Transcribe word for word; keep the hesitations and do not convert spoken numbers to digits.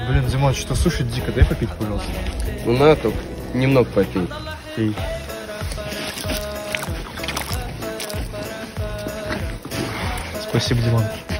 Блин, Димон, что сушит дико, дай попить, пожалуйста. Ну на, только немного попей. Пей. Спасибо, Димон.